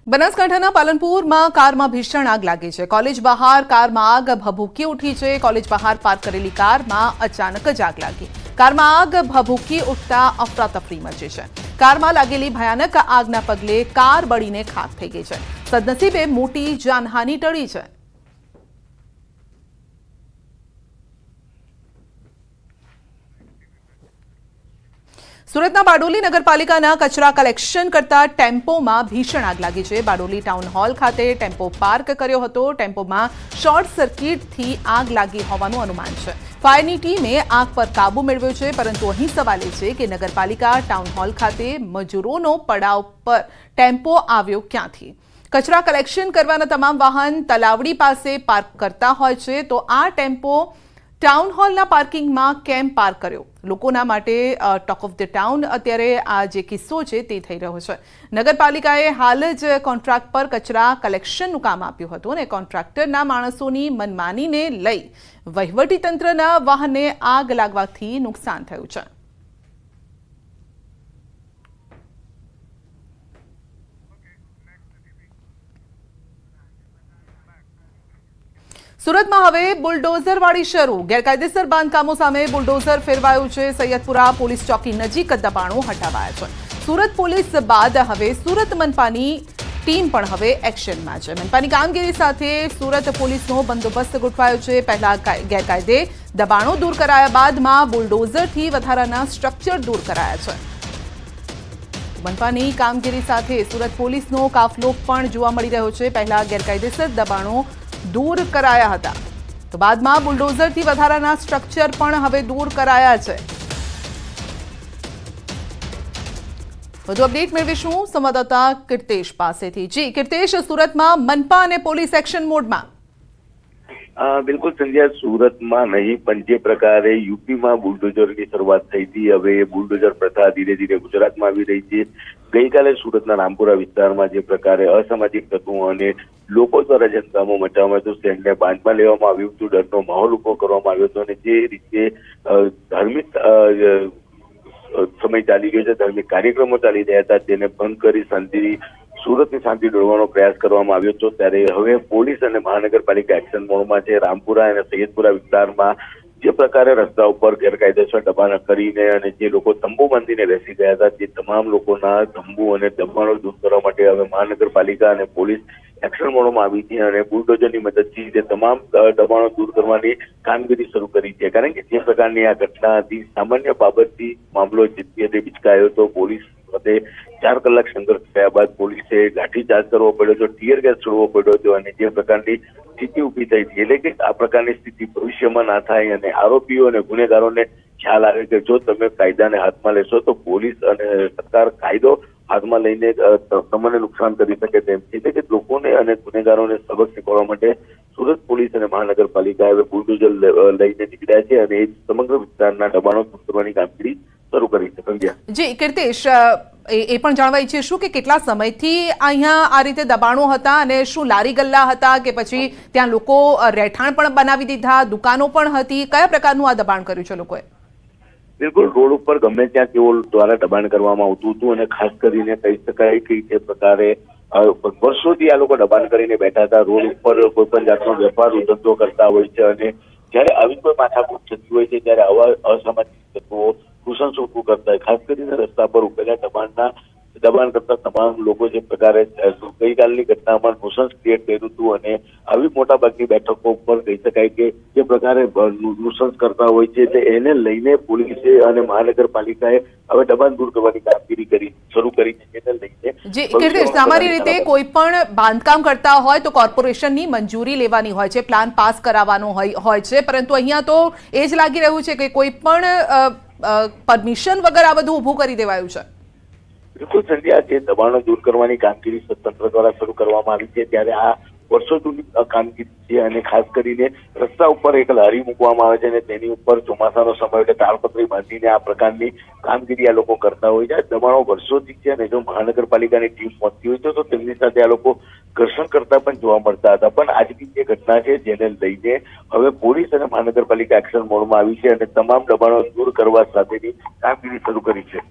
બનાસકાંઠાના પાલનપુરમાં કારમાં ભીષણ આગ લાગી છે। કોલેજ બહાર કારમાં આગ ભભૂકી ઉઠી છે। કોલેજ બહાર પાર્ક કરેલી કારમાં અચાનક જ આગ લાગી। કારમાં આગ ભભૂકી ઉઠતા અફરાતફરી મચી છે। કારમાં લાગેલી ભયાનક આગના પગલે કાર બળીને ખાખ થઈ ગઈ છે। સદનસીબે મોટી જાનહાનિ ટળી છે। सूरतना बारडोली नगरपालिकाना कचरा कलेक्शन करता टेम्पोमां भीषण आग लागी छे। बारडोली टाउन हॉल खाते टेम्पो पार्क कर्यो हतो। टेम्पोमां शॉर्ट सर्किटथी आग लागी होवानुं अनुमान छे। फायરની ટીમે આગ પર કાબુ મેળવ્યો છે, પરંતુ અહીં સવાલ એ છે કે નગરપાલિકા ટાઉન હોલ ખાતે મજૂરોનો પડાવ પર ટેમ્પો આવ્યો ક્યાંથી? કચરા કલેક્શન કરવાના તમામ વાહન તલાવડી પાસે પાર્ક કરતા હોય છે, તો આ ટેમ્પો टाउन हॉलना पार्किंगमां केम पार्क कर्यो? लोकोना माटे टॉक ऑफ ध टाउन अत्यारे आ जे किस्सो छे ते थई रह्यो छे। नगरपालिकाए हाल ज कॉन्ट्राक्ट पर कचरा कलेक्शननुं काम आप्युं हतुं अने कॉन्ट्राक्टरना माणसोनी मनमानीने लई वहीवटीतंत्रना वाहनने आग लागवाथी नुकसान थयुं छे। सूरत में हवे बुलडोजरवाड़ी शरू। गैरकायदेसर बांधकामों सामे बुलडोजर फेरवायुं छे। सैयदपुरा पुलिस चौकी नजीक दबाणों हटावाया छे। सूरत पुलिस बाद हवे सूरत मनपानी टीम पण हवे एक्शनमां छे। मनपानी कामगीरी साथे सूरत पुलिसनो बंदोबस्त गोठवायो छे। पहला गैरकायदे दबाणों दूर कराया बादमां बुलडोजरथी वधाराना स्ट्रक्चर दूर कराया छे। मनपानी कामगीरी साथे सूरत पुलिसनो काफलो पण जोवा मळी रह्यो छे। पहला गैरकायदेसर दबाणों दूर कराया हता, तो बादमां बुलडोजरथी वधाराना स्ट्रक्चर पण हवे दूर कराया छे। વધુ અપડેટ મેળવીશું સંવાદદાતા કીર્તેશ પાસેથી। જી કીર્તેશ, સુરતમાં મનપા અને પોલીસ એક્શન મોડમાં। बिल्कुल संध्या, सूरत में नहीं पण जे प्रकारे यूपी में बुलडोजर की शुरुआत थई थी, हवे बुलडोजर प्रथा धीरे धीरे गुजरात में आवी रही है। गई काले सूरतना रामपुरा विस्तार में जे प्रकारे असामाजिक तत्वों अने लोको द्वारा जनतामो मचाववामां तो शहेरने बांधमां लेवामां आव्युं हतुं, डरनो माहोल उभो करवामां आव्यो हतो अने जे रीते धार्मिक समय चाली रह्यो छे, धार्मिक कार्यक्रमों चाली रह्या हता, जेने भंग करी शांति सूरत ની શાંતિ દોડવાનો પ્રયાસ કરવામાં આવ્યો હતો। ત્યારે હવે પોલીસ અને મહાનગરપાલિકા એક્શન મોડમાં છે। રામપુરા અને સૈયદપુરા વિસ્તારમાં જે પ્રકારે રસ્તા ઉપર ગેરકાયદેસર દબાણ કરીને અને જે લોકો તંબુ બાંધીને બેસી ગયા હતા, તે તમામ લોકોના તંબુ અને દબાણો દૂર કરવા માટે હવે મહાનગરપાલિકા અને પોલીસ એક્શન મોડમાં આવી છે અને બુલડોઝરની મદદથી જે તમામ દબાણો દૂર કરવાની કામગીરી શરૂ કરી છે। કારણ કે જે પ્રકારની આ ઘટના હતી, સામાન્ય બાબતથી મામલો જે બિચકાયો હતો। પોલીસ સાથે 4 કલાક સંઘર્ષ થયા બાદ પોલીસે લાઠીચાર્જ કરવો પડ્યો હતો, ટીયર ગેસ છોડવો પડ્યો હતો અને જે પ્રકારની સ્થિતિ ઊભી થઈ હતી, એટલે કે આ પ્રકારની સ્થિતિ ભવિષ્યમાં ના થાય અને આરોપીઓ અને ગુનેગારોને ખ્યાલ આવે કે જો તમે કાયદાને હાથમાં લેશો તો પોલીસ અને સરકાર કાયદો હાથમાં લઈને તમને નુકસાન કરી શકે તેમ છે। એટલે કે લોકોને અને ગુનેગારોને સબક શીખવવા માટે સુરત પોલીસ અને મહાનગરપાલિકા હવે બુલડોઝર લઈને નીકળ્યા છે અને એ સમગ્ર વિસ્તારના દબાણો દૂર કરવાની કામગીરી શરૂ કરી છે। સંજ્ઞા જી કીર્તેશ, એ પણ જાણવા ઈચ્છીશું કે કેટલા સમયથી અહીંયા આ રીતે દબાણો હતા અને શું લારી ગલ્લા હતા કે પછી ત્યાં લોકો રહેઠાણ પણ બનાવી દીધા, દુકાનો પણ હતી? કયા પ્રકારનું આ દબાણ કર્યું છે લોકોએ? बिल्कुल रोड पर गमे त्या तेओ द्वारा दबाण करवामां आवतुं हतुं અને ખાસ કરીને કહી શકાય કે જે પ્રકારે વર્ષોથી આ લોકો દબાણ કરીને બેઠા હતા। રોડ ઉપર કોઈ પણ જાતનો વેપાર ધંધો કરતા હોય છે અને જ્યારે આવી કોઈ માથાકૂટ થતી હોય છે ત્યારે આવા અસામાજિક તત્વો ઘૂસણછોડવું કરતા હોય। ખાસ કરીને રસ્તા પર ઉભેલા દબાણ કરતા તમામ લોકો જે પ્રકારે ગઈકાલની ઘટનામાં નુસન્સ ક્રિએટ કર્યું હતું અને આવી મોટાભાગની બેઠકો ઉપર કહી શકાય કે જે પ્રકારે નુસન્સ કરતા હોય છે એટલે એને લઈને પોલીસે અને મહાનગરપાલિકાએ હવે દબાણ દૂર કરવાની કામગીરી શરૂ કરી છે। એને લઈને જી કીર્તેશ, સામાન્ય રીતે કોઈ પણ બાંધકામ કરતા હોય તો કોર્પોરેશનની મંજૂરી લેવાની હોય છે, પ્લાન પાસ કરાવવાનો હોય છે, પરંતુ અહીંયા તો એ જ લાગી રહ્યું છે કે કોઈ પણ પરમિશન વગર આ બધું ઊભું કરી દેવાયું છે। बिल्कुल संध्या, जे दबाणों दूर करवानी कामगीरी तंत्र द्वारा शुरू करवामां आवी छे त्यारे आ वर्षो जूनी कामगीरी छे અને ખાસ કરીને રસ્તા ઉપર એક લારી મૂકવામાં આવે છે અને તેની ઉપર ચોમાસાનો સમય એટલે તાળપત્રી બાંધીને આ પ્રકારની કામગીરી આ લોકો કરતા હોય છે। દબાણો વર્ષોથી છે અને જો મહાનગરપાલિકાની ટીમ પહોંચતી હોય તો તેમની સાથે આ લોકો ઘર્ષણ કરતા પણ જોવા મળતા હતા। પણ આજની જે ઘટના છે જેને લઈને હવે પોલીસ અને મહાનગરપાલિકા એક્શન મોડમાં આવી છે અને તમામ દબાણો દૂર કરવા સાથેની કામગીરી શરૂ કરી છે।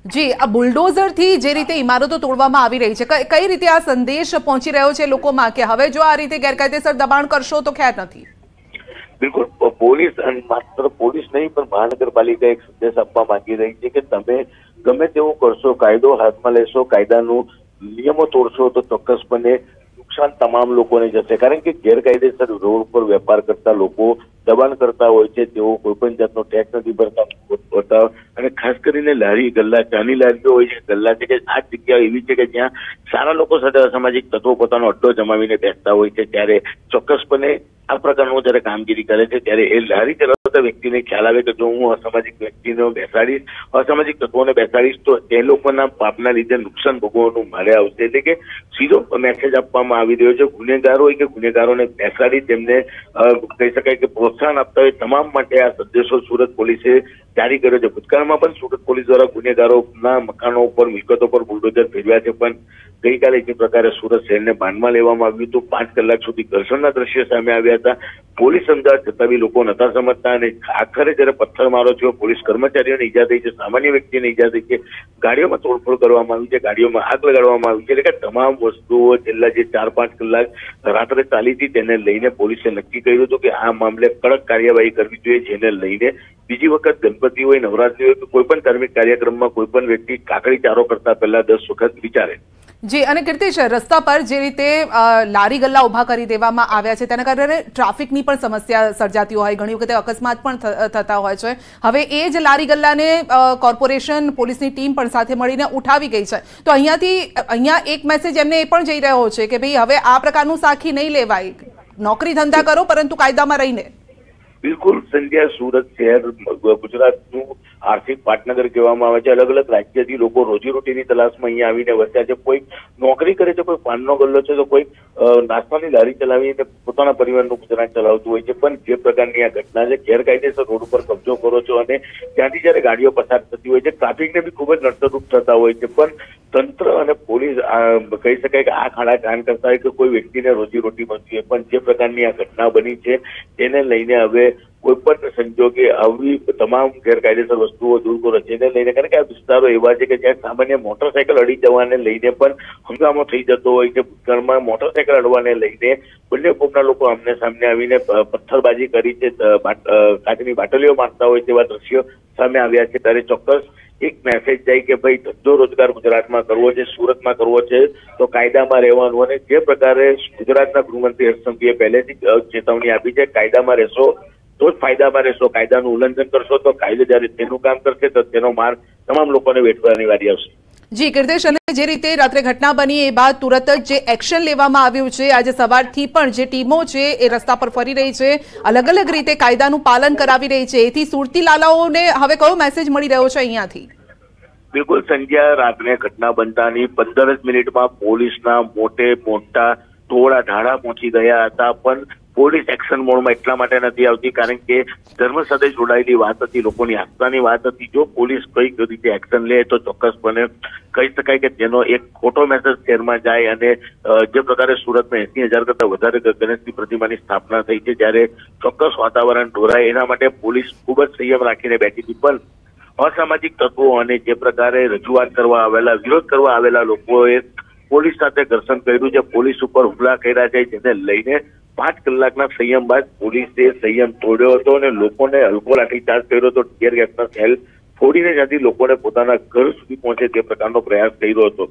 જી, આ બુલડોઝરથી જે રીતે ઇમારતો તોડવામાં આવી રહી છે, કઈ રીતે આ સંદેશ પહોંચી રહ્યો છે લોકોમાં કે હવે જો આ રીતે ગેરકાયદેસર દબાણ કરશો તો ખેર નથી? બિલકુલ, પોલીસ અને માત્ર પોલીસ નહીં પણ મહાનગરપાલિકા એક સંદેશ આપવા માંગી રહી છે કે તમે ગમે તેવું કરશો, કાયદો હાથમાં લેશો, કાયદાનું નિયમો તોડશો તો ચોક્કસપણે નુકસાન તમામ લોકોને જશે. કારણ કે ગેરકાયદેસર રોડ પર વેપાર કરતા લોકો દબાણ કરતા હોય છે, તેઓ કોઈ પણ જાતનો ટેક્સ નથી ભરતા અને ખાસ કરીને લારી ગલ્લા, ચાની લારીઓ હોય છે, ગલ્લા છે કે આ જગ્યા એવી છે કે જ્યાં સારા લોકો સાથે અસામાજિક તત્વો પોતાનો અડ્ડો જમાવીને બેસતા હોય છે. ત્યારે ચોક્કસપણે આ પ્રકારનું જયારે કામગીરી કરે છે ત્યારે એ લારી ચલાવતા વ્યક્તિને ખ્યાલ આવે કે જો હું અસામાજિક વ્યક્તિને બેસાડીશ, અસામાજિક તત્વોને બેસાડીશ તો એ લોકોના પાપના લીધે નુકસાન ભોગવવાનું મારે આવશે. એટલે કે સીધો મેસેજ આપવામાં આવી રહ્યો છે ગુનેગારો હોય કે ગુનેગારોને બેસાડી તેમને કહી શકાય કે પ્રોત્સાહન આપતા હોય તમામ માટે આ સંદેશો સુરત પોલીસે જારી કર્યો છે. ભૂતકાળમાં પણ સુરત પોલીસ દ્વારા ગુનેગારોના મકાનો ઉપર, મિલકતો પર બુલડોઝર ફેરવ્યા છે, પણ ગઈકાલે જે પ્રકારે સુરત શહેરને બાનમાં લેવામાં આવ્યું હતું, 5 કલાક સુધી ઘર્ષણના દ્રશ્યો સામે આવ્યા હતા. પોલીસ સમજાવટ છતાં બી લોકો નતા સમજતા અને આખરે જયારે પથ્થરમારો થયો, પોલીસ કર્મચારીઓને ઈજા થઈ છે, સામાન્ય વ્યક્તિને ઈજા થઈ છે, ગાડીઓમાં તોડફોડ કરવામાં આવી છે, ગાડીઓમાં આગ લગાડવામાં આવી છે. એટલે કે તમામ વસ્તુઓ છેલ્લા જે 4-5 કલાક રાત્રે ચાલી હતી તેને લઈને પોલીસે નક્કી કર્યું હતું કે આ મામલે કડક કાર્યવાહી કરવી જોઈએ, જેને લઈને બીજી વખત ગણપતિ હોય, નવરાત્રી હોય કે કોઈ પણ ધાર્મિક કાર્યક્રમમાં કોઈ પણ વ્યક્તિ કાકડી ચારો કરતા પહેલા 10 વખત વિચારે. જી, અને કીર્તિશ, રસ્તા પર જે રીતે લારી ગલ્લા ઉભા કરી દેવામાં આવ્યા છે તેના કારણે ટ્રાફિકની પણ સમસ્યા સર્જાતી હોય, ઘણી વખતે અકસ્માત પણ થતા હોય છે. હવે એ જ લારી ગલ્લાને કોર્પોરેશન, પોલીસની ટીમ પણ સાથે મળીને ઉઠાવી ગઈ છે, તો અહીંયા એક મેસેજ એમને એ પણ જઈ રહ્યો છે કે ભાઈ હવે આ પ્રકારનું સાખી નહીં લેવાય, નોકરી ધંધા કરો પરંતુ કાયદામાં રહીને. બિલકુલ સંધ્યા, સુરત શહેર ગુજરાતનું આર્થિક પાટનગર કહેવામાં આવે છે. અલગ અલગ રાજ્યથી લોકો રોજીરોટીની તલાશમાં અહીંયા આવીને વસ્યા છે. કોઈ નોકરી કરે છે, કોઈ પાનનો ગલ્લો છે, તો કોઈ નાસ્તાની લારી ચલાવીને પોતાના પરિવારનું ગુજરાન ચલાવતું હોય છે. પણ જે પ્રકારની આ ઘટના છે, ગેરકાયદેસર રોડ ઉપર કબજો કરો છો અને ત્યાંથી જયારે ગાડીઓ પસાર થતી હોય છે, ટ્રાફિકને બી ખૂબ જ નડતરરૂપ થતા હોય છે. પણ તંત્ર અને પોલીસ કહી શકાય કે આ ખાડા કાન કરતા હોય કે કોઈ વ્યક્તિને રોજીરોટી મળતી હોય, પણ જે પ્રકારની આ ઘટના બની છે તેને લઈને હવે કોઈ પણ સંજોગે આવી તમામ ગેરકાયદેસર વસ્તુઓ દૂર કરો જેને લઈને, કારણ કે આ વિસ્તારો એવા છે કે જ્યાં સામાન્ય મોટરસાયકલ અડી જવાને લઈને પણ હંગામો થઈ જતો હોય છે. ભૂતકાળમાં મોટરસાયકલ અડવાને લઈને બંને કોમના લોકો આમને સામને આવીને પથ્થરબાજી કરી છે, કાચની બાટલીઓ મારતા હોય તેવા દ્રશ્યો સામે આવ્યા છે. ત્યારે ચોક્કસ એક મેસેજ જાય કે ભાઈ ધંધો રોજગાર ગુજરાતમાં કરવો છે, સુરતમાં કરવો છે તો કાયદામાં રહેવાનું. અને જે પ્રકારે ગુજરાતના ગૃહમંત્રી હર્ષ સંઘવીએ પહેલેથી ચેતવણી આપી છે, કાયદામાં રહેશો તો જ ફાયદામાં રહેશો, કાયદાનું ઉલ્લંઘન કરશો તો કાયદો જયારે તેનું કામ કરશે તો તેનો માર તમામ લોકોને વેઠવાની વારી આવશે. જી કીર્તિશ, અને જે રીતે રાત્રે ઘટના બની એ બાદ તુરંત જ જે એક્શન લેવામાં આવ્યું છે, આજે સવારથી પણ જે ટીમો છે એ રસ્તા પર ફરી રહી છે, અલગ અલગ રીતે કાયદાનું પાલન કરાવી રહી છે, એથી સુરતી લાલાઓને હવે કયો મેસેજ મળી રહ્યો છે અહીંયાથી? બિલકુલ સંજ્ઞા, રાત્રે ઘટના બનતાની 15 જ મિનિટમાં પોલીસના મોટા ટોળા ઢાળા પહોંચી ગયા હતા. પણ પોલીસ એક્શન મોડમાં એટલા માટે નથી આવતી કારણ કે ધર્મ સાથે જોડાયેલી વાત હતી, લોકોની આસ્થાની વાત હતી. જો પોલીસ કઈ રીતે એક્શન લે તો ચોક્કસપણે કહી શકાય કે તેનો એક ખોટો મેસેજ શહેરમાં જાય. અને જે પ્રકારે સુરતમાં 80,000 કરતા વધારે ગણેશની પ્રતિમાની સ્થાપના થઈ છે, ત્યારે ચોક્કસ વાતાવરણ ઢોરાય એના માટે પોલીસ ખૂબ જ સંયમ રાખીને બેઠી હતી. પણ અસામાજિક તત્વો અને જે પ્રકારે રજૂઆત કરવા આવેલા, વિરોધ કરવા આવેલા લોકોએ પોલીસ સાથે ઘર્ષણ કર્યું છે, પોલીસ ઉપર હુમલા કર્યા છે, જેને લઈને 5 કલાકના સંયમ બાદ પોલીસે સંયમ તોડ્યો હતો અને લોકોને હલકો લાઠીચાર્જ કર્યો હતો. ટીયર ગેસના સેલ ફોડીને જ્યાંથી લોકોને પોતાના ઘર સુધી પહોંચે તે પ્રકારનો પ્રયાસ કર્યો હતો.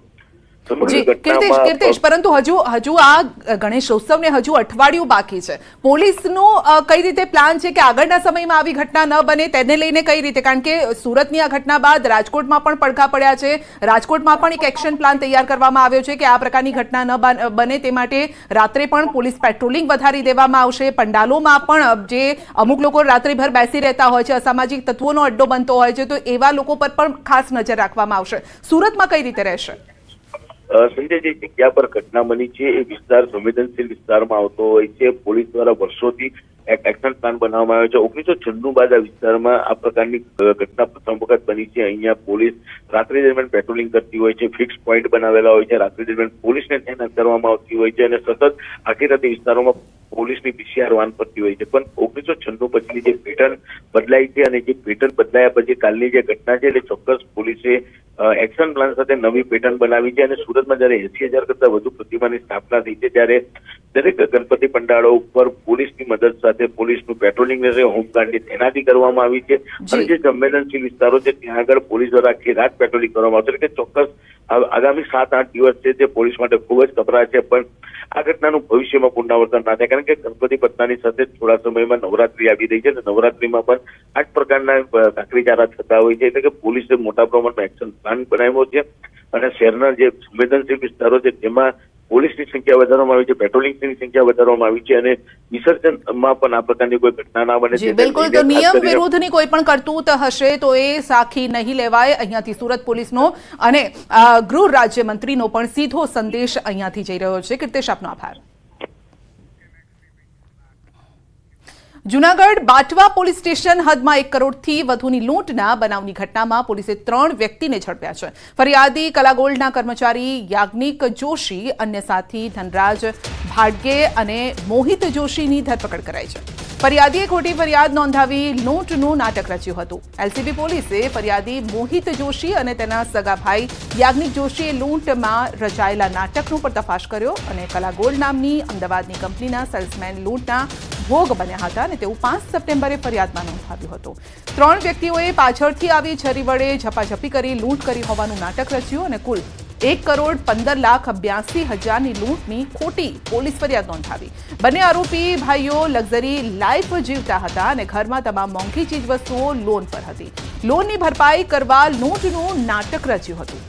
કીર્તિશ, પરંતુ હજુ આ ગણેશોત્સવને હજુ અઠવાડિયું બાકી છે. પોલીસનો કઈ રીતે પ્લાન છે કે આગળના સમયમાં આવી ઘટના ન બને તેને લઈને કઈ રીતે? કારણ કે સુરતની આ ઘટના બાદ રાજકોટમાં પણ પડઘા પડ્યા છે, રાજકોટમાં પણ એક એક્શન પ્લાન તૈયાર કરવામાં આવ્યો છે કે આ પ્રકારની ઘટના ન બને તે માટે રાત્રે પણ પોલીસ પેટ્રોલિંગ વધારી દેવામાં આવશે. પંડાલોમાં પણ જે અમુક લોકો રાત્રિભર બેસી રહેતા હોય છે, અસામાજિક તત્વોનો અડ્ડો બનતો હોય છે, તો એવા લોકો પર પણ ખાસ નજર રાખવામાં આવશે. સુરતમાં કઈ રીતે રહેશે? સંજય, જે જગ્યા પર ઘટના બની છે એ વિસ્તાર સંવેદનશીલ વિસ્તારમાં આવતો હોય છે. પોલીસ દ્વારા વર્ષોથી એક એક્શન પ્લાન બનાવવામાં આવ્યો છે. 1996 બાદ આ વિસ્તારમાં આ પ્રકારની ઘટના પ્રથમ વખત બની છે. અહીંયા પોલીસ રાત્રિ દરમિયાન પેટ્રોલિંગ કરતી હોય છે, ફિક્સ પોઈન્ટ બનાવેલા હોય છે, રાત્રિ દરમિયાન પોલીસને તૈનાત કરવામાં આવતી હોય છે અને સતત આખી રાતે વિસ્તારોમાં પોલીસની પીસીઆર વાન ફરતી હોય છે, પણ 1996 પછીની જે પેટર્ન બદલાઈ છે અને જે પેટર્ન બદલાયા પછી કાલની જે ઘટના છે એટલે ચોક્કસ પોલીસે એક્શન પ્લાન સાથે નવી પેટર્ન બનાવી છે અને સુરતમાં જયારે 80,000 કરતા વધુ પ્રતિમાની સ્થાપના થઈ છે ત્યારે દરેક ગણપતિ પંડાળો ઉપર પોલીસની મદદ સાથે પોલીસનું પેટ્રોલિંગ અને હોમગાર્ડની તૈનાતી કરવામાં આવી છે અને જે સંવેદનશીલ વિસ્તારો છે ત્યાં આગળ પોલીસ દ્વારા આખી રાત પેટ્રોલિંગ કરવામાં આવશે કે ચોક્કસ આગામી 7-8 દિવસ છે તે પોલીસ માટે ખૂબ જ કપરા છે, પણ આ ઘટનાનું ભવિષ્યમાં પુનરાવર્તન ના થાય કારણ કે ગણપતિ પટનાની સાથે થોડા સમયમાં નવરાત્રી આવી રહી છે અને નવરાત્રીમાં પણ આ જ પ્રકારના કાકરીચારા થતા હોય છે એટલે કે પોલીસે મોટા પ્રમાણમાં એક્શન પ્લાન બનાવ્યો છે અને શહેરના જે સંવેદનશીલ વિસ્તારો છે તેમાં પોલીસની સંખ્યા વધારવામાં આવી છે, પેટ્રોલિંગની સંખ્યા વધારવામાં આવી છે અને વિસર્જનમાં પણ આ પ્રકારની કોઈ ઘટના ના બને છે। બિલકુલ, તો નિયમ વિરુદ્ધની કોઈ પણ કરતૂત હશે તો એ સાખી નહીં લેવાય। અહીંયાથી સુરત પોલીસનો અને ગૃહ રાજ્યમંત્રીનો પણ સીધો સંદેશ અહીંયાથી જઈ રહ્યો છે। કીર્તેશ, આપનો આભાર। જૂનાગઢ બાટવા પોલીસ સ્ટેશન હદમાં 1 કરોડથી વધુની લૂંટના બનાવની ઘટનામાં પોલીસે 3 વ્યક્તિને ઝડપ્યા છે। ફરિયાદી કલાગોલ્ડના કર્મચારી યાજ્ઞિક જોશી, અન્ય સાથી ધનરાજ ભાડગે અને મોહિત જોશીની ધરપકડ કરાઈ છે। ફરિયાદીએ ખોટી ફરિયાદ નોંધાવી લૂંટનું નાટક રચ્યું હતું। એલસીબી પોલીસે ફરિયાદી મોહિત જોશી અને તેના સગા ભાઈ યાજ્ઞિક જોશીએ લૂંટમાં રચાયેલા નાટકનો પર્દાફાશ કર્યો અને કલાગોલ્ડ નામની અમદાવાદની કંપનીના સેલ્સમેન લૂંટના ભોગ બન્યા હતા અને તેવું 5 સપ્ટેમ્બરે ફરિયાદમાં નોંધાવ્યું હતું। 3 વ્યક્તિઓએ પાછળથી આવી છરી વડે ઝપાઝપી કરી લૂંટ કરી હોવાનું નાટક રચ્યું અને કુલ 1,15,82,000ની લૂંટની ખોટી પોલીસ ફરિયાદ નોંધાવી। બંને આરોપી ભાઈઓ લક્ઝરી લાઈફ જીવતા હતા અને ઘરમાં તમામ મોંઘી ચીજવસ્તુઓ લોન પર હતી। લોનની ભરપાઈ કરવા લૂંટનું નાટક રચ્યું હતું।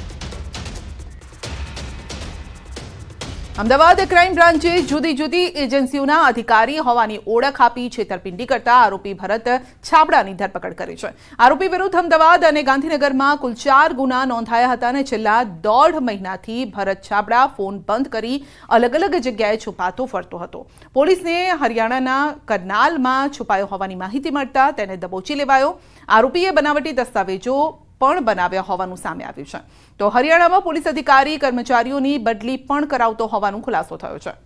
અમદાવાદ ક્રાઇમ બ્રાન્ચે જુદી જુદી એજન્સીઓના અધિકારી હોવાની ઓળખ આપી છેતરપિંડી કરતા આરોપી ભરત છાબડાની ધરપકડ કરી છે। આરોપી વિરુદ્ધ અમદાવાદ અને ગાંધીનગરમાં કુલ 4 ગુના નોંધાયા હતા અને છેલ્લા 1.5 મહિનાથી ભરત છાબડા ફોન બંધ કરી અલગ અલગ જગ્યાએ છુપાતો ફરતો હતો। પોલીસને હરિયાણાના કરનાલમાં છુપાયો હોવાની માહિતી મળતા તેને દબોચી લેવાયો। આરોપીએ બનાવટી દસ્તાવેજો પણ બનાવ્યા હોવાનું સામે આવ્યું છે। તો હરિયાણામાં પોલીસ અધિકારી કર્મચારીઓની બદલી પણ કરાવતો હોવાનો ખુલાસો થયો છે।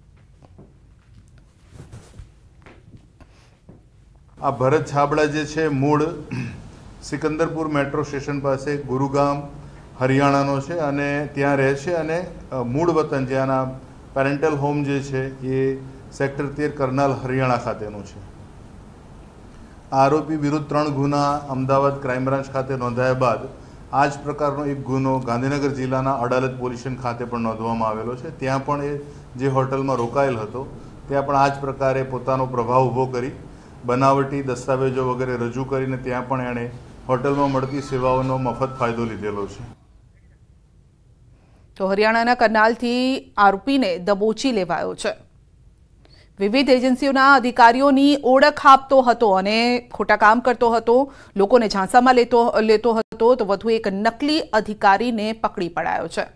આ ભરત છાબડા જે છે મૂળ સિકંદરપુર મેટ્રો સ્ટેશન પાસે ગુરુગામ હરિયાણાનો છે અને ત્યાં રહે છે અને મૂળ વતન જ્યાંના પેરેન્ટલ હોમ જે છે એ સેક્ટર 13 કરનાલ હરિયાણા ખાતેનું છે। આરોપી વિરુદ્ધ 3 ગુના અમદાવાદ ક્રાઇમ બ્રાન્ચ ખાતે નોંધાયા બાદ આ જ પ્રકારનો એક ગુનો ગાંધીનગર જિલ્લાના અડાલજ પોલીસ સ્ટેશન ખાતે પણ નોંધવામાં આવેલો છે। ત્યાં પણ એ જે હોટલમાં રોકાયેલ હતો ત્યાં પણ આ જ પ્રકારે પોતાનો પ્રભાવ ઊભો કરી બનાવટી દસ્તાવેજો વગેરે રજૂ કરીને ત્યાં પણ એણે હોટલમાં મળતી સેવાઓનો મફત ફાયદો લીધેલો છે। તો હરિયાણાના કરનાલથી આરોપીને દબોચી લેવાયો છે। વિવિધ એજન્સીઓના અધિકારીઓની ઓળખ આપતો હતો અને ખોટા કામ કરતો હતો, લોકોને ઝાંસામાં લેતો હતો, તો વધુ એક નકલી અધિકારીને પકડી પડાયો છે।